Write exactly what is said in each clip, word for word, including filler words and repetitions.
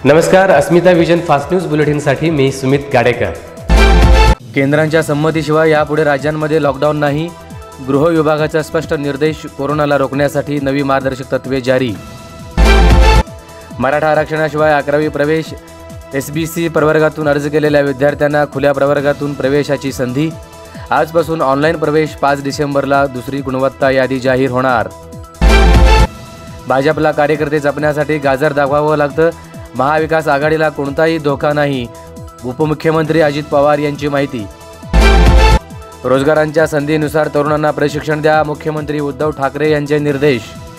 नमस्कार, Asmita vision fast news बुलेटिनसाठी मी सुमित गाडेकर। केंद्रांच्या संमतीशिवाय यापुढे राज्यांमध्ये लॉकडाऊन नाही, गृह विभागाचा स्पष्ट निर्देश। कोरोनाला रोखण्यासाठी नवी मार्गदर्शक तत्त्वे जारी। मराठा आरक्षणाशिवाय अकरावी प्रवेश, एसबीसी प्रवर्गातून अर्ज केलेल्या विद्यार्थ्यांना खुल्या प्रवर्गातून प्रवेशाची संधी। आजपासून ऑनलाईन प्रवेश, पाच डिसेंबरला दुसरी गुणवत्ता यादी जाहीर होणार। भाजपला कार्यकर्ते जपण्यासाठी गाजर दाखवावं लागतं, महाविकास आघाडीला कोणताही धोका नाही, उपमुख्यमंत्री अजित पवार यांची माहिती। रोजगारांच्या संधीनुसार तरुणांना प्रशिक्षण द्या, मुख्यमंत्री उद्धव ठाकरे यांचे निर्देश।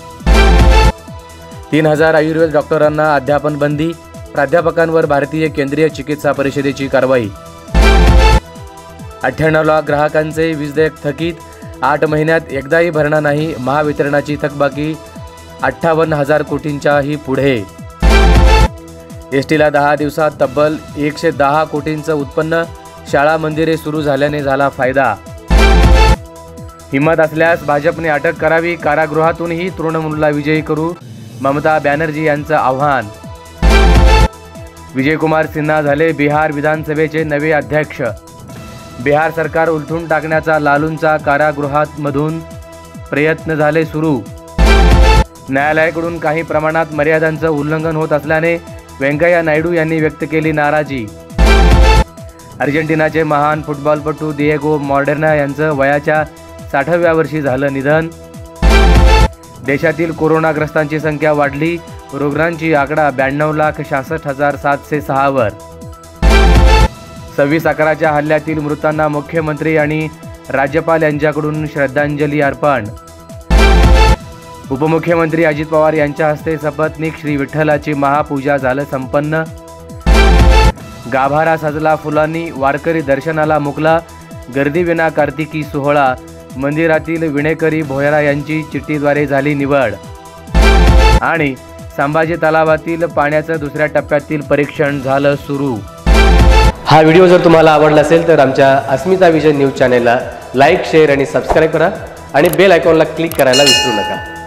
तीन हजार आयुर्वेद डॉक्टरांना अध्यापन बंदी, प्राध्यापकांवर भारतीय केंद्रीय चिकित्सा परिषदेची कारवाई। अठ्ठ्याण्णव लाख ग्राहकांचे वीज देयक थकीत, आठ महिन्यात एकदाही भरणा नाही, महावितरणाची थकबाकी अठ्ठावन्न हजार कोटींच्याही पुढे। एस टीला दहा दिवसात तब्बल एकशे दहा कोटींचं उत्पन्न, शाळा मंदिरे सुरू झाल्याने झाला फायदा। हिम्मत असल्यास भाजपने अटक करावी, कारागृहातूनही तृणमूलला विजयी करू, ममता बॅनर्जी यांचं आव्हान। विजयकुमार सिन्हा झाले बिहार विधानसभेचे नवे अध्यक्ष। बिहार सरकार उलथून टाकण्याचा लालूंचा कारागृहातमधून प्रयत्न झाले सुरू। न्यायालयाकडून काही प्रमाणात मर्यादांचं उल्लंघन होत असल्याने व्यंकय्या नायडू यांनी व्यक्त केली नाराजी। अर्जेंटिनाचे महान फुटबॉलपटू दिएगो मॅराडोना यांचं वयाच्या साठाव्या वर्षी झालं निधन। देशातील कोरोनाग्रस्तांची संख्या वाढली, रुग्णांची आकडा ब्याण्णव लाख सहासष्ट हजार सातशे सहा वर। सव्वीस अकराच्या हल्ल्यातील मृतांना मुख्यमंत्री आणि राज्यपाल यांच्याकडून श्रद्धांजली अर्पण। उपमुख्यमंत्री अजित पवार यांच्या हस्ते सपत्नीक श्री विठ्ठलाची महापूजा झालं संपन्न। गाभारा सजला फुलांनी, वारकरी दर्शनाला मुकला, गर्दीविना कार्तिकी सोहळा। मंदिरातील विणेकरी भोयरा यांची चिठ्ठीद्वारे झाली निवड। आणि संभाजी तलावातील पाण्याचं दुसऱ्या टप्प्यातील परीक्षण झालं सुरू। हा व्हिडिओ जर तुम्हाला आवडला असेल तर आमच्या अस्मिता विजन न्यूज चॅनेलला लाईक, शेअर आणि सबस्क्राईब करा आणि बेल आयकॉनला क्लिक करायला विसरू नका।